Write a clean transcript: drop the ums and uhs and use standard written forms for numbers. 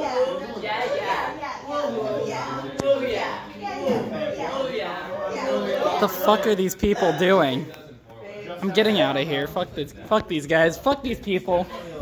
What the fuck are these people doing? I'm getting out of here. Fuck this. Fuck these guys. Fuck these people.